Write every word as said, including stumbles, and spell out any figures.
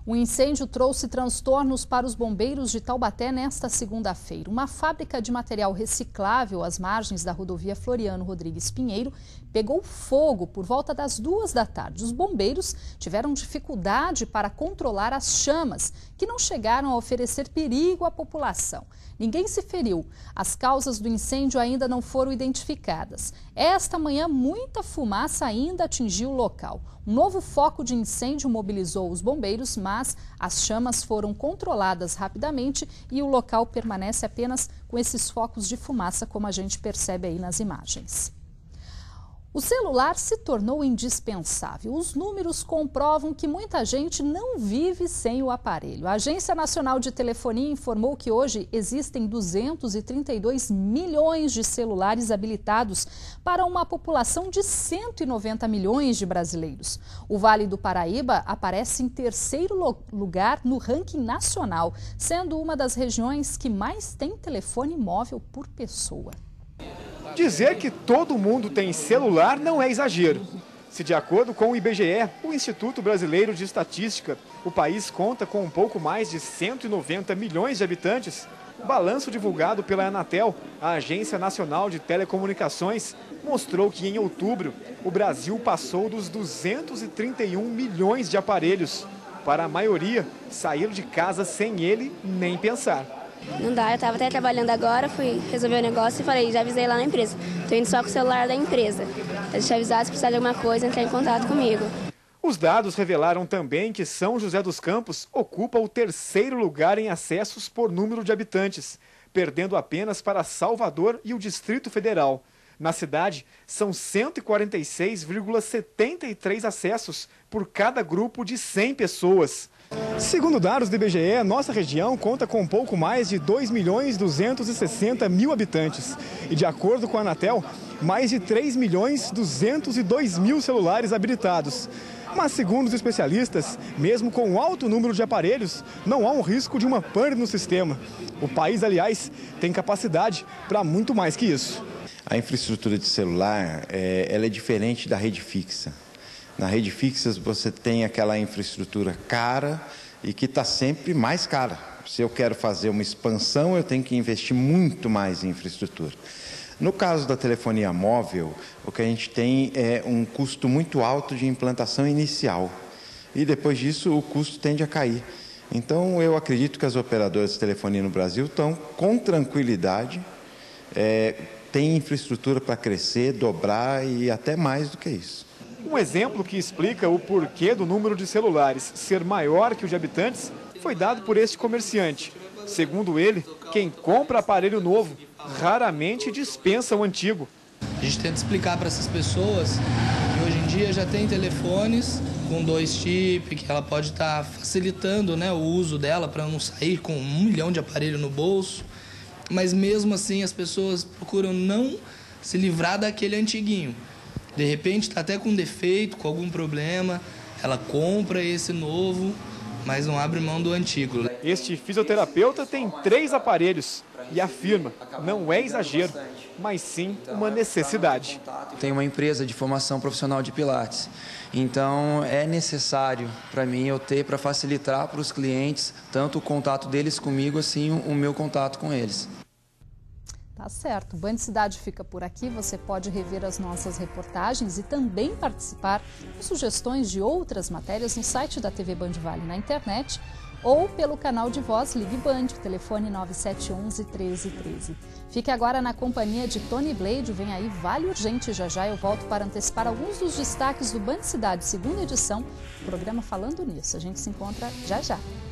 O incêndio trouxe transtornos para os bombeiros de Taubaté nesta segunda-feira. Uma fábrica de material reciclável às margens da rodovia Floriano Rodrigues Pinheiro pegou fogo por volta das duas da tarde. Os bombeiros tiveram dificuldade para controlar as chamas, que não chegaram a oferecer perigo à população. Ninguém se feriu. As causas do incêndio ainda não foram identificadas. Esta manhã, muita fumaça ainda atingiu o local. Um novo foco de incêndio mobilizou os bombeiros, mas as chamas foram controladas rapidamente e o local permanece apenas com esses focos de fumaça, como a gente percebe aí nas imagens. O celular se tornou indispensável. Os números comprovam que muita gente não vive sem o aparelho. A Agência Nacional de Telefonia informou que hoje existem duzentos e trinta e dois milhões de celulares habilitados para uma população de cento e noventa milhões de brasileiros. O Vale do Paraíba aparece em terceiro lugar no ranking nacional, sendo uma das regiões que mais tem telefone móvel por pessoa. Dizer que todo mundo tem celular não é exagero. Se de acordo com o I B G E, o Instituto Brasileiro de Estatística, o país conta com um pouco mais de cento e noventa milhões de habitantes. O balanço divulgado pela Anatel, a Agência Nacional de Telecomunicações, mostrou que em outubro o Brasil passou dos duzentos e trinta e um milhões de aparelhos. Para a maioria, sair de casa sem ele nem pensar. Não dá, eu estava até trabalhando agora, fui resolver o negócio e falei, já avisei lá na empresa. Estou indo só com o celular da empresa. Deixa eu avisar se precisar de alguma coisa, entrar em contato comigo. Os dados revelaram também que São José dos Campos ocupa o terceiro lugar em acessos por número de habitantes, perdendo apenas para Salvador e o Distrito Federal. Na cidade, são cento e quarenta e seis vírgula setenta e três acessos por cada grupo de cem pessoas. Segundo dados do I B G E, nossa região conta com um pouco mais de dois milhões duzentos e sessenta mil habitantes. E de acordo com a Anatel, mais de três milhões duzentos e dois mil celulares habilitados. Mas segundo os especialistas, mesmo com um alto número de aparelhos, não há um risco de uma pane no sistema. O país, aliás, tem capacidade para muito mais que isso. A infraestrutura de celular é, ela é diferente da rede fixa. Na rede fixa você tem aquela infraestrutura cara e que está sempre mais cara. Se eu quero fazer uma expansão, eu tenho que investir muito mais em infraestrutura. No caso da telefonia móvel, o que a gente tem é um custo muito alto de implantação inicial. E depois disso o custo tende a cair. Então eu acredito que as operadoras de telefonia no Brasil estão com tranquilidade, é, têm infraestrutura para crescer, dobrar e até mais do que isso. Um exemplo que explica o porquê do número de celulares ser maior que o de habitantes foi dado por este comerciante. Segundo ele, quem compra aparelho novo raramente dispensa o antigo. A gente tenta explicar para essas pessoas que hoje em dia já tem telefones com dois chips, que ela pode estar facilitando, né, o uso dela para não sair com um milhão de aparelho no bolso. Mas mesmo assim as pessoas procuram não se livrar daquele antiguinho. De repente está até com defeito, com algum problema, ela compra esse novo, mas não abre mão do antigo. Este fisioterapeuta tem três aparelhos e afirma, não é exagero, mas sim uma necessidade. Tem uma empresa de formação profissional de Pilates, então é necessário para mim eu ter para facilitar para os clientes tanto o contato deles comigo, assim o meu contato com eles. Tá certo. O Band Cidade fica por aqui. Você pode rever as nossas reportagens e também participar com sugestões de outras matérias no site da T V Band Vale na internet ou pelo canal de voz Ligue Band, telefone nove sete um um, treze treze. Fique agora na companhia de Tony Blade. Vem aí Vale Urgente. Já já eu volto para antecipar alguns dos destaques do Band Cidade, segunda edição, programa Falando Nisso. A gente se encontra já já.